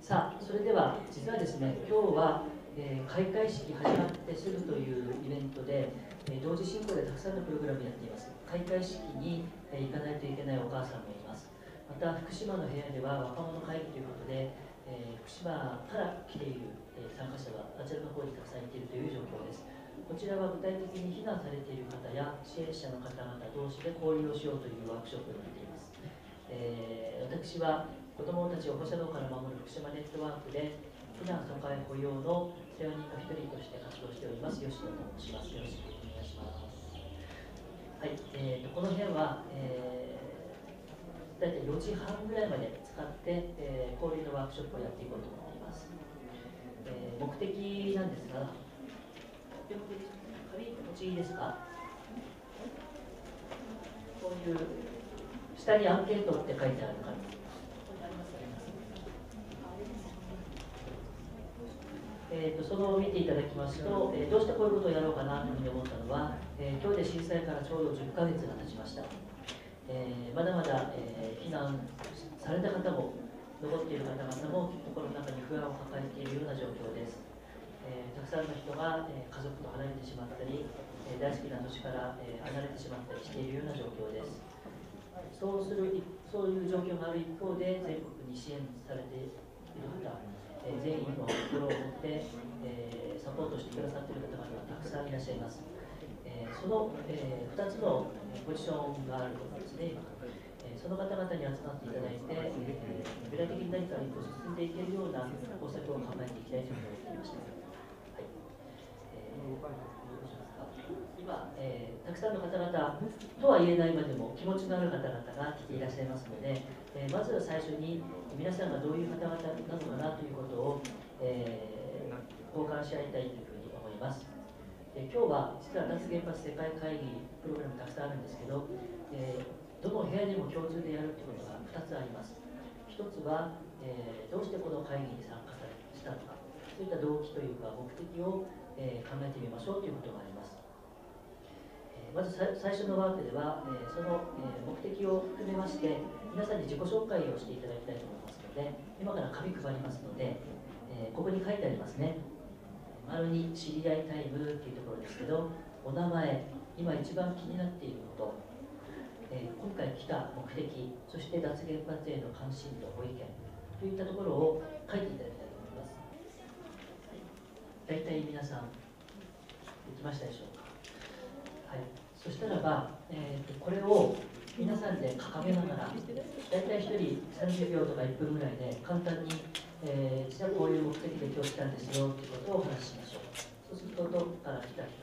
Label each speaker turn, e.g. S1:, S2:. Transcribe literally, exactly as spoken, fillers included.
S1: さあ、それでは実はですね、今日は、えー、開会式始まってすぐというイベントで、えー、同時進行でたくさんのプログラムやっています。開会式に、えー、行かないといけないお母さんもいます。また福島の部屋では若者会議ということで、えー、福島から来ている、えー、参加者があちらの方にたくさんいているという状況です。こちらは具体的に避難されている方や支援者の方々同士で交流をしようというワークショップになっています。えー、私は子どもたちを放射能から守る福島ネットワークで避難疎開保養の世話人の一人として活動しております吉田と申します。よろしくお願いします。はい、えーと、この部屋は、えー、大体よじはんぐらいまで使って、えー、交流のワークショップをやっていこうと思っています。えー、目的なんですが、紙持ちいいですか？こういう下にアンケートって書いてある紙。えー、とそのを見ていただきますと、えー、どうしてこういうことをやろうかなというふうに思ったのは、えー、今日で震災からちょうどじゅっかげつが経ちました。えー、まだまだ、えー、避難された方も残っている方々も心の中に不安を抱えているような状況です。えー、たくさんの人が、えー、家族と離れてしまったり、えー、大好きな土地から、えー、離れてしまったりしているような状況です。そうするそういう状況がある一方で全国に支援されている方、えー、全員の心を持って、えー、サポートしてくださっている方々がたくさんいらっしゃいます。えー、その、えー、ふたつのポジションがあると思うんですね。えー、その方々に集まっていただいて、えー、具体的に何か一歩進んでいけるような方策を考えていきたいと思っていました。はい。えー今、えー、たくさんの方々とは言えないまでも気持ちのある方々が来ていらっしゃいますので、えー、まずは最初に皆さんがどういう方々なのかなということを、えー、交換し合いたいというふうに思います。で今日は実は脱原発世界会議プログラムたくさんあるんですけど、えー、どの部屋にも共通でやるということがふたつあります。ひとつは、えー、どうしてこの会議に参加したのか、そういった動機というか目的を、えー、考えてみましょうということがあります。まず最初のワークでは、えー、その、えー、目的を含めまして皆さんに自己紹介をしていただきたいと思いますので、今から紙配りますので、えー、ここに書いてありますね。丸に知り合いタイムっていうところですけど、お名前、今一番気になっていること、えー、今回来た目的、そして脱原発への関心とご意見といったところを書いていただきたいと思います。大体皆さんできましたでしょうか？はい、そしたらば、えー、とこれを皆さんで掲げながら、大体ひとりさんじゅうびょうとかいっぷんぐらいで簡単に、えー、実はこういう目的で今日来たんですよということをお話ししましょう。そうすると、どこから来た人